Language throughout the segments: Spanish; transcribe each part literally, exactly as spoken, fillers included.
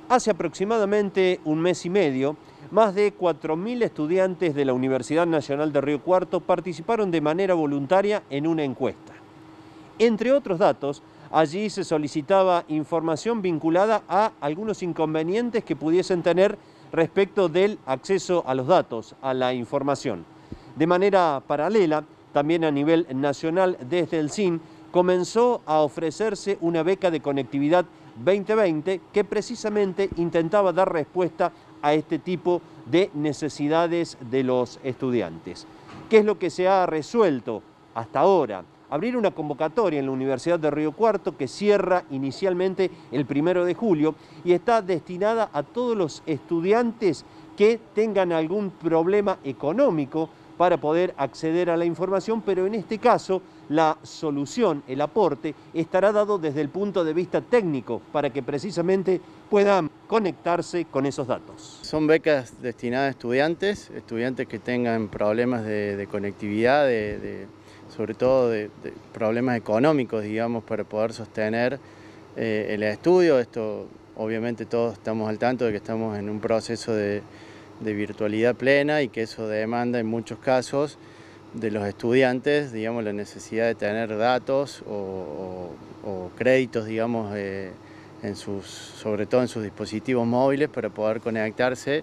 Hace aproximadamente un mes y medio, más de cuatro mil estudiantes de la Universidad Nacional de Río Cuarto participaron de manera voluntaria en una encuesta. Entre otros datos, allí se solicitaba información vinculada a algunos inconvenientes que pudiesen tener respecto del acceso a los datos, a la información. De manera paralela, también a nivel nacional, desde el S I N, comenzó a ofrecerse una beca de conectividad veinte veinte que precisamente intentaba dar respuesta a este tipo de necesidades de los estudiantes. ¿Qué es lo que se ha resuelto hasta ahora? Abrir una convocatoria en la Universidad de Río Cuarto que cierra inicialmente el primero de julio y está destinada a todos los estudiantes que tengan algún problema económico para poder acceder a la información, pero en este caso la solución, el aporte, estará dado desde el punto de vista técnico para que precisamente puedan conectarse con esos datos. Son becas destinadas a estudiantes, estudiantes que tengan problemas de, de conectividad, de, de, sobre todo de, de problemas económicos, digamos, para poder sostener eh, el estudio. Esto, obviamente, todos estamos al tanto de que estamos en un proceso de de virtualidad plena y que eso demanda en muchos casos de los estudiantes, digamos, la necesidad de tener datos o, o, o créditos, digamos, eh, en sus, sobre todo en sus dispositivos móviles para poder conectarse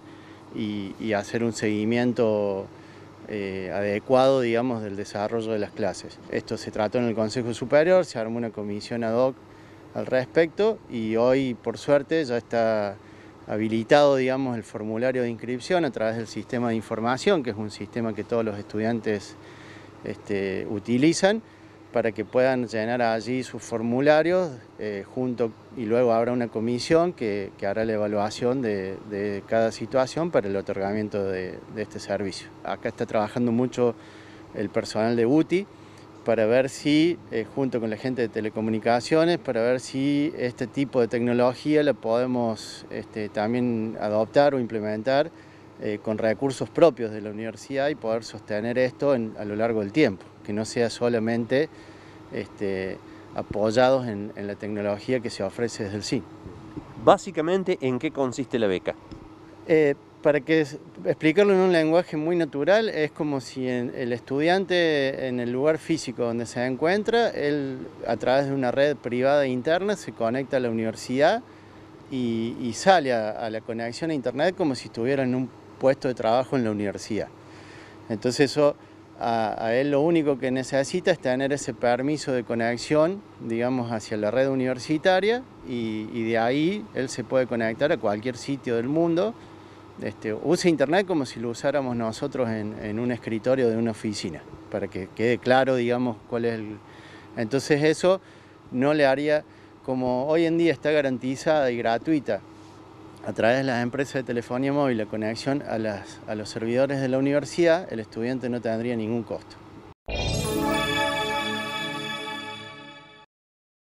y, y hacer un seguimiento eh, adecuado, digamos, del desarrollo de las clases. Esto se trató en el Consejo Superior, se armó una comisión ad hoc al respecto y hoy, por suerte, ya está habilitado, digamos, el formulario de inscripción a través del sistema de información, que es un sistema que todos los estudiantes este, utilizan, para que puedan llenar allí sus formularios eh, junto, y luego habrá una comisión que, que hará la evaluación de, de cada situación para el otorgamiento de, de este servicio. Acá está trabajando mucho el personal de U T I, para ver si, eh, junto con la gente de telecomunicaciones, para ver si este tipo de tecnología la podemos este, también adoptar o implementar eh, con recursos propios de la universidad y poder sostener esto en, a lo largo del tiempo, que no sea solamente este, apoyados en, en la tecnología que se ofrece desde el S I N. Básicamente, ¿en qué consiste la beca? Eh, para que explicarlo en un lenguaje muy natural, es como si en, el estudiante en el lugar físico donde se encuentra, él a través de una red privada interna se conecta a la universidad y, y sale a, a la conexión a internet como si estuviera en un puesto de trabajo en la universidad. Entonces eso a, a él lo único que necesita es tener ese permiso de conexión, digamos, hacia la red universitaria y, y de ahí él se puede conectar a cualquier sitio del mundo. Este, usa internet como si lo usáramos nosotros en, en un escritorio de una oficina, para que quede claro, digamos, cuál es el... Entonces eso no le haría, como hoy en día está garantizada y gratuita a través de las empresas de telefonía móvil la conexión a, las, a los servidores de la universidad, el estudiante no tendría ningún costo.